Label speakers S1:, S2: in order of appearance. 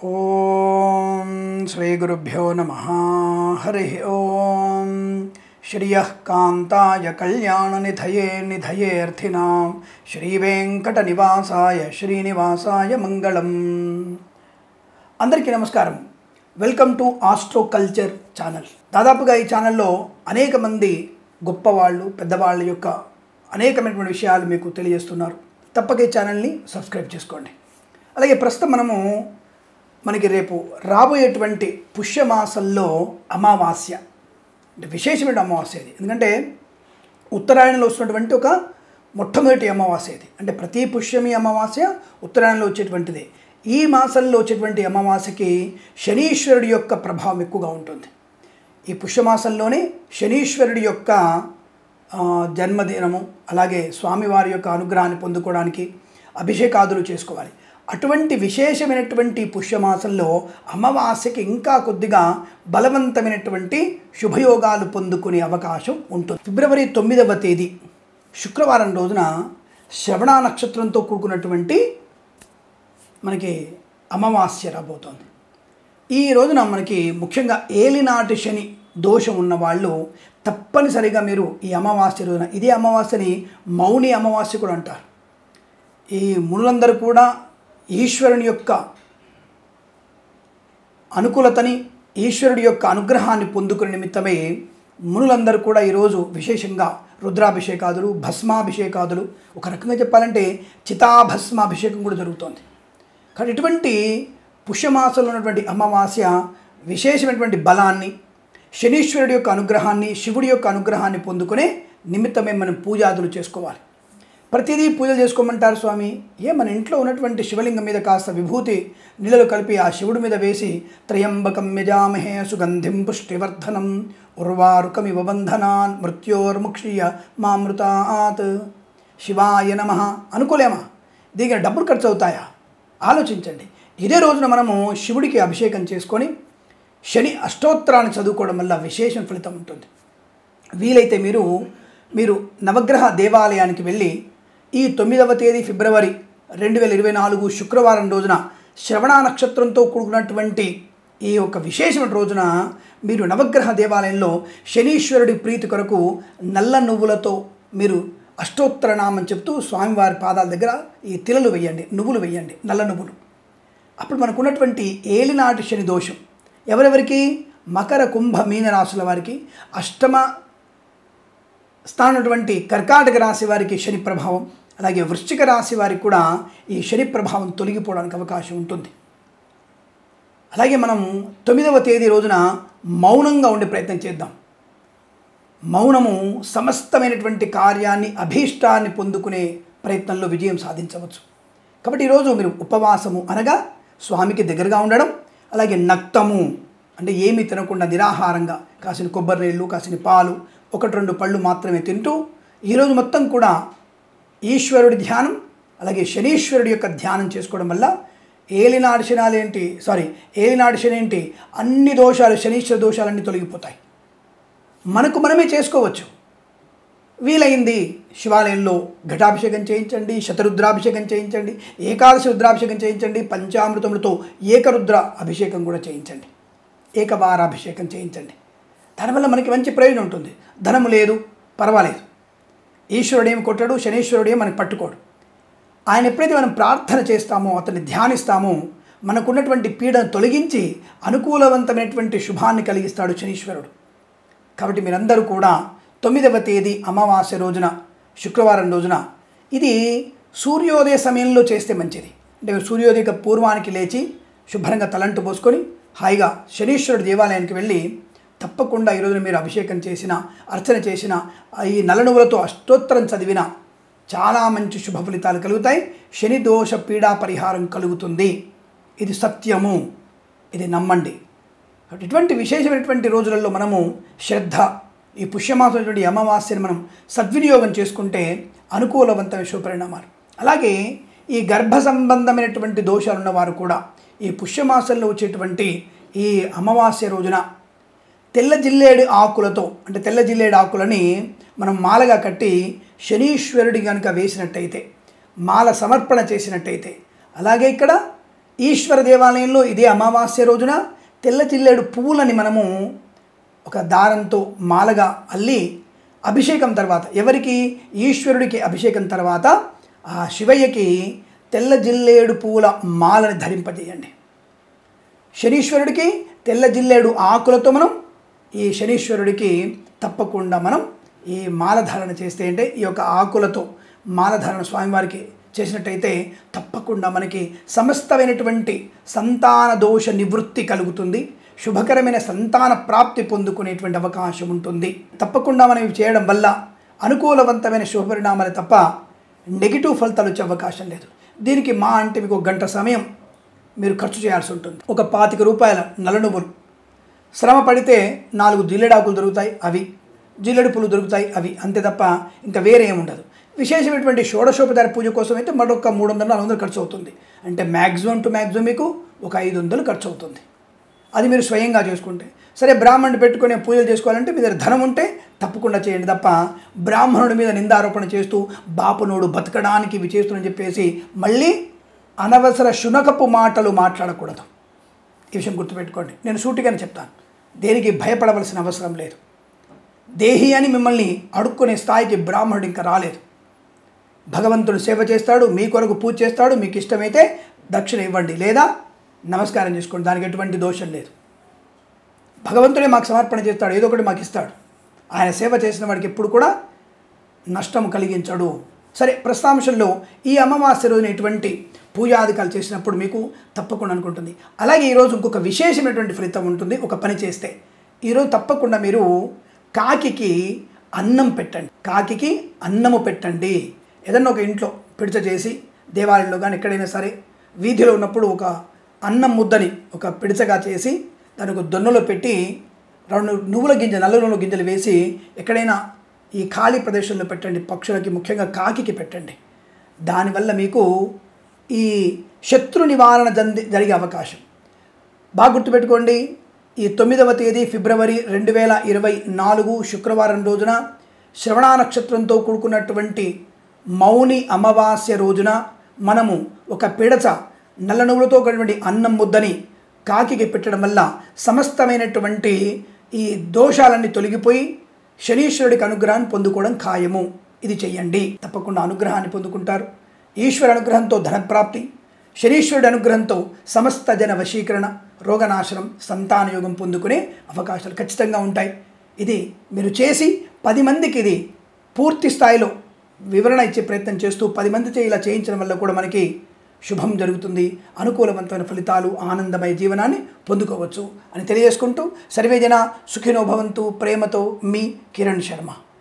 S1: ఓం శ్రీ గురుభ్యో నమః. హరి ఓం. శ్రియః కాంతాయ కళ్యాణనిధయే నిధయేర్థినాం శ్రీవేంకట నివాసాయ శ్రీనివాసాయ మంగళం. అందరికీ నమస్కారం. Welcome to Astro Culture channel. దాదాపుగా ఈ ఛానల్లో అనేక మంది గొప్పవాళ్ళు పెద్దవాళ్ళ యొక్క అనేకమైనటువంటి విషయాలు మీకు తెలియజేస్తున్నారు. తప్పక ఈ ఛానల్ని సబ్స్క్రైబ్ చేసుకోండి. అలాగే ప్రస్తుతం మనకి రేపు రాబోయేటువంటి పుష్యమాసంలో అమావాస్య అంటే విశేషమైన అమావాస్య ఇది. ఎందుకంటే ఉత్తరాయణంలో వస్తున్నటువంటి ఒక మొట్టమొదటి అమావాస్య ఇది. అంటే ప్రతి పుష్యమి అమావాస్య ఉత్తరాయణంలో వచ్చేటువంటిది. ఈ మాసంలో వచ్చేటువంటి అమావాస్యకి శనీశ్వరుడి యొక్క ప్రభావం ఎక్కువగా ఉంటుంది. ఈ పుష్యమాసంలోనే శనీశ్వరుడి యొక్క జన్మదినము, అలాగే స్వామివారి యొక్క అనుగ్రహాన్ని పొందుకోవడానికి అభిషేకాదులు చేసుకోవాలి. అటువంటి విశేషమైనటువంటి పుష్యమాసంలో అమావాస్యకి ఇంకా కొద్దిగా బలవంతమైనటువంటి శుభయోగాలు పొందుకునే అవకాశం ఉంటుంది. ఫిబ్రవరి 9వ తేదీ శుక్రవారం రోజున శ్రవణ నక్షత్రంతో కూడుకున్నటువంటి మనకి అమావాస్య రాబోతోంది. ఈ రోజున మనకి ముఖ్యంగా ఏలినాటి శని దోషం ఉన్నవాళ్ళు తప్పనిసరిగా మీరు ఈ అమావాస్య రోజున, ఇదే అమావాస్యని మౌని అమావాస్య కూడా అంటారు. ఈ మునులందరూ కూడా ఈశ్వరుని యొక్క అనుకూలతని, ఈశ్వరుడి యొక్క అనుగ్రహాన్ని పొందుకునే నిమిత్తమై మునులందరూ కూడా ఈరోజు విశేషంగా రుద్రాభిషేకాదులు, భస్మాభిషేకాదులు, ఒక రకంగా చెప్పాలంటే చితాభస్మాభిషేకం కూడా జరుగుతోంది. కానీ ఇటువంటి పుష్యమాసంలో ఉన్నటువంటి అమావాస్య విశేషమైనటువంటి బలాన్ని, శనీశ్వరుడి యొక్క అనుగ్రహాన్ని, శివుడి యొక్క అనుగ్రహాన్ని పొందుకునే నిమిత్తమే మనం పూజాదులు చేసుకోవాలి. ప్రతిదీ పూజలు చేసుకోమంటారు స్వామి. మన ఇంట్లో ఉన్నటువంటి శివలింగం మీద కాస్త విభూతి నీళ్ళలు కలిపి ఆ శివుడి మీద వేసి త్రయంబకం యజామహే సుగంధిం పుష్టివర్ధనం ఉర్వారుకమివ బంధనాన్ మృత్యోర్ముక్షీయ మామృతాత్ శివాయ నమః అనుకోలేమా? దీనికి డబ్బులు ఖర్చు అవుతాయా? ఆలోచించండి. ఇదే రోజున మనము శివుడికి అభిషేకం చేసుకొని శని అష్టోత్తరాన్ని చదువుకోవడం వల్ల విశేషం ఫలితం ఉంటుంది. వీలైతే మీరు నవగ్రహ దేవాలయానికి వెళ్ళి ఈ 9వ తేదీ ఫిబ్రవరి 2024 శుక్రవారం రోజున శ్రవణ నక్షత్రంతో కూడుకున్నటువంటి ఈ యొక్క విశేషమైన రోజున మీరు నవగ్రహ దేవాలయంలో శనీశ్వరుడి ప్రీతి కొరకు నల్ల నువ్వులతో మీరు అష్టోత్తరనామం చెప్తూ స్వామివారి పాదాల దగ్గర ఈ తిలలు వేయండి, నువ్వులు వేయండి, నల్ల నువ్వులు. అప్పుడు మనకున్నటువంటి ఏలినాటి శని దోషం ఎవరెవరికి? మకర, కుంభ, మీన రాశుల వారికి, అష్టమ స్థానటువంటి కర్కాటక రాశి వారికి శని ప్రభావం, అలాగే వృశ్చిక రాశి వారికి కూడా ఈ శని ప్రభావం తొలగిపోవడానికి అవకాశం ఉంటుంది. అలాగే మనం 9వ తేదీ రోజున మౌనంగా ఉండే ప్రయత్నం చేద్దాం. మౌనము సమస్తమైనటువంటి కార్యాన్ని, అభీష్టాన్ని పొందుకునే ప్రయత్నంలో విజయం సాధించవచ్చు. కాబట్టి ఈరోజు మీరు ఉపవాసము అనగా స్వామికి దగ్గరగా ఉండడం, అలాగే నక్తము అంటే ఏమీ తినకుండా నిరాహారంగా కాసిన కొబ్బరి నీళ్ళు, కాసిన పాలు, 1-2 పళ్ళు మాత్రమే తింటూ ఈరోజు మొత్తం కూడా ఈశ్వరుడి ధ్యానం, అలాగే శనీశ్వరుడి యొక్క ధ్యానం చేసుకోవడం వల్ల ఏలినాటి శని ఏంటి అన్ని దోషాలు, శనీశ్వర దోషాలన్నీ తొలగిపోతాయి. మనకు మనమే చేసుకోవచ్చు. వీలైంది శివాలయంలో ఘటాభిషేకం చేయించండి, శతరుద్రాభిషేకం చేయించండి, ఏకాదశి రుద్రాభిషేకం చేయించండి, పంచామృతములతో ఏకరుద్ర అభిషేకం కూడా చేయించండి, ఏకవారాభిషేకం చేయించండి. దానివల్ల మనకి మంచి ప్రయోజనం ఉంటుంది. ధనము లేదు పర్వాలేదు, ఈశ్వరుడేమి కొట్టాడు, శనీశ్వరుడేమి మనకి పట్టుకోడు. ఆయన ఎప్పుడైతే మనం ప్రార్థన చేస్తామో, అతన్ని ధ్యానిస్తామో, మనకున్నటువంటి పీడను తొలగించి అనుకూలవంతమైనటువంటి శుభాన్ని కలిగిస్తాడు శనీశ్వరుడు. కాబట్టి మీరందరూ కూడా 9వ తేదీ అమావాస్య రోజున, శుక్రవారం రోజున, ఇది సూర్యోదయ సమయంలో చేస్తే మంచిది. అంటే సూర్యోదయ పూర్వానికి లేచి శుభ్రంగా తలంటు పోసుకొని హాయిగా శనీశ్వరుడు దేవాలయానికి వెళ్ళి తప్పకుండా ఈరోజున మీరు అభిషేకం చేసిన, అర్చన చేసిన, ఈ నల్లనువులతో అష్టోత్తరం చదివిన చాలా మంచి శుభ ఫలితాలు కలుగుతాయి. శని దోష పీడా పరిహారం కలుగుతుంది. ఇది సత్యము, ఇది నమ్మండి. ఇటువంటి విశేషమైనటువంటి రోజులలో మనము శ్రద్ధ, ఈ పుష్యమాసమైనటువంటి అమావాస్యని మనం సద్వినియోగం చేసుకుంటే అనుకూలవంతమైన శుభపరిణామాలు. అలాగే ఈ గర్భ సంబంధమైనటువంటి దోషాలు ఉన్నవారు కూడా ఈ పుష్యమాసంలో వచ్చేటువంటి ఈ అమావాస్య రోజున తెల్ల జిల్లేడు ఆకులతో, అంటే తెల్ల జిల్లేడు ఆకులని మనం మాలగా కట్టి శనీశ్వరుడి కనుక వేసినట్టయితే, మాల సమర్పణ చేసినట్టయితే, అలాగే ఇక్కడ ఈశ్వర దేవాలయంలో ఇదే అమావాస్య రోజున తెల్ల జిల్లేడు పువ్వులని మనము ఒక దారంతో మాలగా అల్లి అభిషేకం తర్వాత ఎవరికి ఈశ్వరుడికి అభిషేకం తర్వాత ఆ శివయ్యకి తెల్ల జిల్లేడు పువ్వుల మాలని ధరింపజేయండి. శనీశ్వరుడికి తెల్ల జిల్లేడు ఆకులతో మనం ఈ శనీశ్వరుడికి తప్పకుండా మనం ఈ మాలధారణ చేస్తే అంటే ఈ యొక్క ఆకులతో మాలధారణ స్వామివారికి చేసినట్టయితే తప్పకుండా మనకి సమస్తమైనటువంటి సంతాన దోష నివృత్తి కలుగుతుంది. శుభకరమైన సంతాన ప్రాప్తి పొందుకునేటువంటి అవకాశం ఉంటుంది. తప్పకుండా మనం ఇవి చేయడం వల్ల అనుకూలవంతమైన శుభపరిణామాలు తప్ప నెగిటివ్ ఫలితాలు వచ్చే అవకాశం లేదు. దీనికి మా అంటే మీకు 1 గంట సమయం మీరు ఖర్చు చేయాల్సి ఉంటుంది. ఒక 25 రూపాయల నల్ల నువ్వులు, శ్రమ పడితే 4 జిల్లెడాకులు దొరుకుతాయి, అవి జిల్లెడు పూలు దొరుకుతాయి, అవి అంతే తప్ప ఇంకా వేరే ఏముండదు. విశేషమైనటువంటి షోడశోపచార పూజ కోసం అయితే మరొక 300-400 ఖర్చు అవుతుంది. అంటే మ్యాక్సిమం టు మ్యాక్సిమం మీకు ఒక 500 ఖర్చు అవుతుంది. అది మీరు స్వయంగా చేసుకుంటే సరే. బ్రాహ్మణుడు పెట్టుకునే పూజలు చేసుకోవాలంటే మీ దగ్గర ధనం ఉంటే తప్పకుండా చేయండి తప్ప బ్రాహ్మణుడి మీద నిందారోపణ చేస్తూ బాపునోడు బతకడానికి ఇవి చేస్తుని చెప్పేసి మళ్ళీ అనవసర శునకపు మాటలు మాట్లాడకూడదు. ఈ విషయం గుర్తుపెట్టుకోండి. నేను సూటిగానే చెప్తాను, దేనికి భయపడవలసిన అవసరం లేదు. దేహి అని మిమ్మల్ని అడుక్కునే స్థాయికి బ్రాహ్మణుడు ఇంకా రాలేదు. భగవంతుడు సేవ చేస్తాడు, మీ కొరకు పూజ చేస్తాడు. మీకు ఇష్టమైతే దక్షిణ ఇవ్వండి, లేదా నమస్కారం చేసుకోండి, దానికి ఎటువంటి దోషం లేదు. భగవంతుడే మాకు సమర్పణ చేస్తాడు, ఏదో ఒకటి మాకు ఇస్తాడు. ఆయన సేవ చేసిన వాడికి ఎప్పుడు కూడా నష్టం కలిగించడు. సరే, ప్రస్తాంశంలో ఈ అమావాస్య రోజున ఇటువంటి పూజాధికాలు చేసినప్పుడు మీకు తప్పకుండా అనుకుంటుంది. అలాగే ఈరోజు ఇంకొక విశేషమైనటువంటి ఫలితం ఉంటుంది. ఒక పని చేస్తే ఈరోజు తప్పకుండా మీరు కాకికి అన్నం పెట్టండి. కాకికి అన్నము పెట్టండి. ఏదన్నా ఒక ఇంట్లో పిడిచ చేసి దేవాలయంలో కానీ ఎక్కడైనా సరే వీధిలో ఉన్నప్పుడు ఒక అన్నం ముద్దని ఒక పిడిచగా చేసి దాన్ని ఒక దొన్నలో పెట్టి 2 నువ్వుల గింజ, నల్ల నువ్వుల గింజలు వేసి ఎక్కడైనా ఈ ఖాళీ ప్రదేశంలో పెట్టండి. పక్షులకి, ముఖ్యంగా కాకికి పెట్టండి. దానివల్ల మీకు ఈ శత్రు నివారణ జరిగే అవకాశం. బాగా గుర్తుపెట్టుకోండి. ఈ 9వ తేదీ ఫిబ్రవరి 2024 శుక్రవారం రోజున శ్రవణ నక్షత్రంతో కూడుకున్నటువంటి మౌని అమావాస్య రోజున మనము ఒక పిడచ నల్ల నువ్వులతో కూడినటువంటి అన్నం ముద్దని కాకికి పెట్టడం వల్ల సమస్తమైనటువంటి ఈ దోషాలన్నీ తొలగిపోయి శనీశ్వరుడికి అనుగ్రహాన్ని పొందుకోవడం ఖాయము. ఇది చెయ్యండి, తప్పకుండా అనుగ్రహాన్ని పొందుకుంటారు. ఈశ్వర అనుగ్రహంతో ధనప్రాప్తి, శనీశ్వరుడి అనుగ్రహంతో సమస్త జన వశీకరణ, రోగనాశనం, సంతానయోగం పొందుకునే అవకాశాలు ఖచ్చితంగా ఉంటాయి. ఇది మీరు చేసి 10 మందికి ఇది పూర్తి స్థాయిలో వివరణ ఇచ్చే ప్రయత్నం చేస్తూ 10 మందితో ఇలా చేయించడం వల్ల కూడా మనకి శుభం జరుగుతుంది. అనుకూలవంతమైన ఫలితాలు, ఆనందమయ జీవనాన్ని పొందుకోవచ్చు అని తెలియజేసుకుంటూ సర్వేజన సుఖినో భవంతు. ప్రేమతో మీ కిరణ్ శర్మ.